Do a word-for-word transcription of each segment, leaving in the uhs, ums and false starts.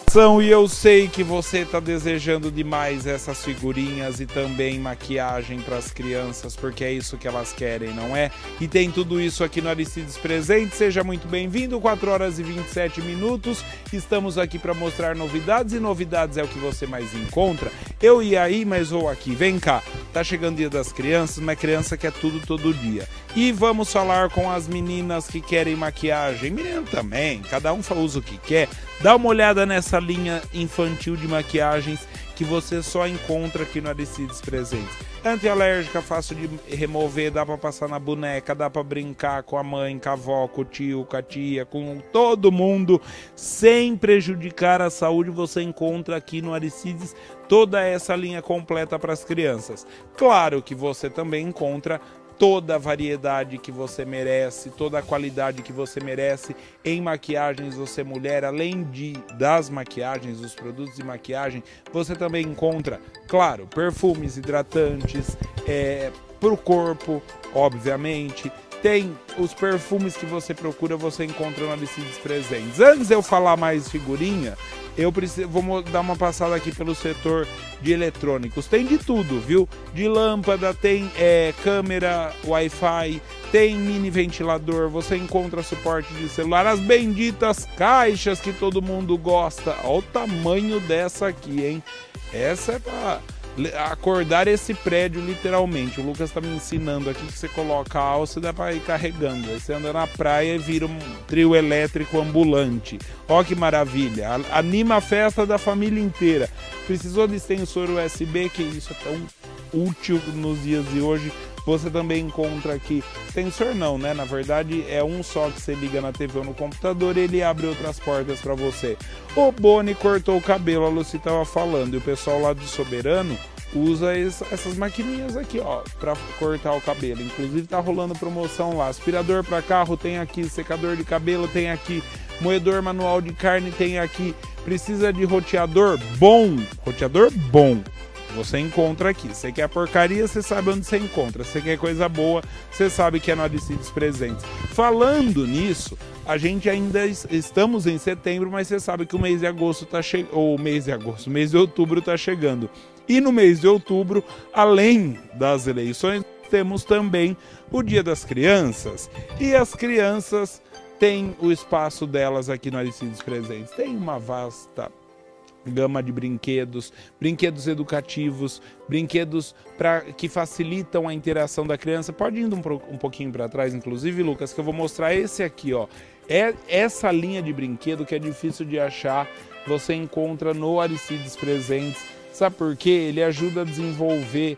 E eu sei que você está desejando demais essas figurinhas e também maquiagem para as crianças, porque é isso que elas querem, não é? E tem tudo isso aqui no Aristides Presentes. Seja muito bem-vindo, quatro horas e vinte e sete minutos. Estamos aqui para mostrar novidades, e novidades é o que você mais encontra. Eu ia aí, mas vou aqui. Vem cá, tá chegando o Dia das Crianças, mas criança quer tudo todo dia. E vamos falar com as meninas que querem maquiagem. Menina também, cada um usa o que quer. Dá uma olhada nessa linha infantil de maquiagens que você só encontra aqui no Aristides Presentes. Antialérgica, fácil de remover, dá para passar na boneca, dá para brincar com a mãe, com a avó, com o tio, com a tia, com todo mundo, sem prejudicar a saúde. Você encontra aqui no Aristides toda essa linha completa para as crianças. Claro que você também encontra toda a variedade que você merece, toda a qualidade que você merece em maquiagens. Você mulher, além de das maquiagens, dos produtos de maquiagem, você também encontra, claro, perfumes hidratantes, é, para o corpo, obviamente. Tem os perfumes que você procura, você encontra no Aristides Presentes. Antes de eu falar mais figurinha, eu preciso, vou dar uma passada aqui pelo setor de eletrônicos. Tem de tudo, viu? De lâmpada, tem é, câmera, Wi-Fi, tem mini ventilador, você encontra suporte de celular, as benditas caixas que todo mundo gosta. Olha o tamanho dessa aqui, hein? Essa é para acordar esse prédio, literalmente. O Lucas tá me ensinando aqui que você coloca a alça e dá para ir carregando. Aí você anda na praia e vira um trio elétrico ambulante. Ó que maravilha! Anima a festa da família inteira. Precisou de extensor U S B, que isso é tão útil nos dias de hoje. Você também encontra aqui, sensor não, né? Na verdade é um só que você liga na T V ou no computador e ele abre outras portas para você. O Boni cortou o cabelo, a Lucy tava falando, e o pessoal lá do Soberano usa essas maquininhas aqui, ó, para cortar o cabelo. Inclusive tá rolando promoção lá. Aspirador para carro tem aqui, secador de cabelo tem aqui, moedor manual de carne tem aqui. Precisa de roteador bom, roteador bom. Você encontra aqui. Você quer porcaria, você sabe onde você encontra. Você quer coisa boa, você sabe que é no Aristides Presentes. Falando nisso, a gente ainda estamos em setembro, mas você sabe que o mês de agosto tá chegando, ou mês de agosto, o mês de outubro tá chegando. E no mês de outubro, além das eleições, temos também o Dia das Crianças. E as crianças têm o espaço delas aqui no Aristides Presentes. Tem uma vasta gama de brinquedos, brinquedos educativos, brinquedos pra, que facilitam a interação da criança. Pode ir um, um pouquinho para trás, inclusive, Lucas, que eu vou mostrar esse aqui, ó. É essa linha de brinquedo que é difícil de achar, você encontra no Aristides Presentes. Sabe por quê? Ele ajuda a desenvolver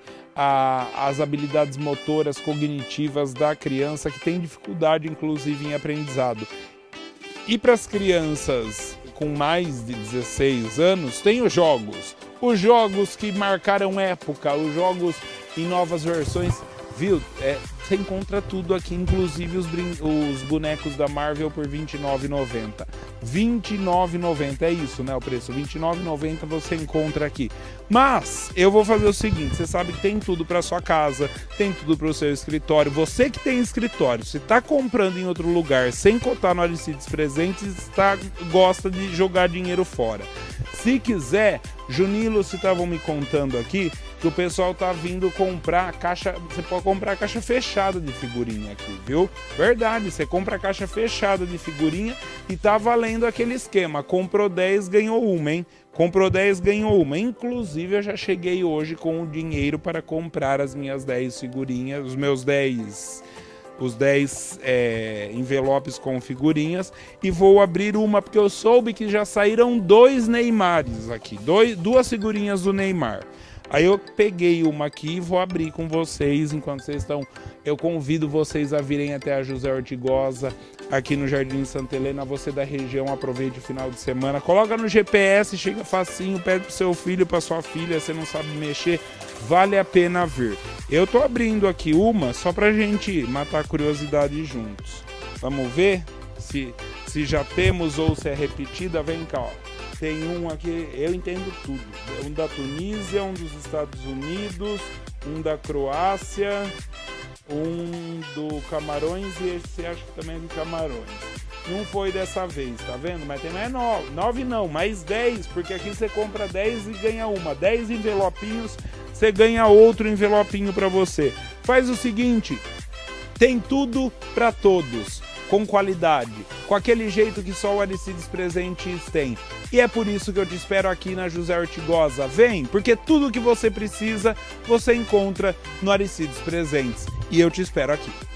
a, as habilidades motoras, cognitivas da criança, que tem dificuldade, inclusive, em aprendizado. E para as crianças com mais de dezesseis anos, tem os jogos. Os jogos que marcaram época, os jogos em novas versões, viu? É, você encontra tudo aqui, inclusive os, os bonecos da Marvel por vinte e nove reais e noventa centavos. vinte e nove reais e noventa centavos, é isso, né, o preço? vinte e nove reais e noventa centavos você encontra aqui. Mas eu vou fazer o seguinte, você sabe que tem tudo para sua casa, tem tudo para o seu escritório. Você que tem escritório, se está comprando em outro lugar sem cotar no Aristides Presentes, tá, gosta de jogar dinheiro fora. Se quiser, Juninho e Lucy estavam me contando aqui que o pessoal tá vindo comprar a caixa, você pode comprar a caixa fechada de figurinha aqui, viu? Verdade, você compra a caixa fechada de figurinha e tá valendo aquele esquema, comprou dez, ganhou uma, hein? Comprou dez, ganhou uma. Inclusive, eu já cheguei hoje com o dinheiro para comprar as minhas dez figurinhas, os meus dez... os dez é, envelopes com figurinhas, e vou abrir uma, porque eu soube que já saíram dois Neymares aqui, dois, duas figurinhas do Neymar. Aí eu peguei uma aqui e vou abrir com vocês, enquanto vocês estão... Eu convido vocês a virem até a José Ortigosa, aqui no Jardim Santa Helena. Você da região, aproveite o final de semana, coloca no G P S, chega facinho, pede pro seu filho, pra sua filha, você não sabe mexer, vale a pena vir. Eu tô abrindo aqui uma só pra gente matar a curiosidade juntos. Vamos ver se, se já temos ou se é repetida. Vem cá, ó. Tem um aqui, eu entendo tudo. Um da Tunísia, um dos Estados Unidos, um da Croácia, um do Camarões e esse acho que também é de Camarões. não foi dessa vez, tá vendo? Mas tem mais nove, nove não, mais dez, porque aqui você compra dez e ganha uma. dez envelopinhos, você ganha outro envelopinho para você. Faz o seguinte, tem tudo para todos, com qualidade, com aquele jeito que só o Aristides Presentes tem. E é por isso que eu te espero aqui na José Ortigosa. Vem, porque tudo que você precisa, você encontra no Aristides Presentes. E eu te espero aqui.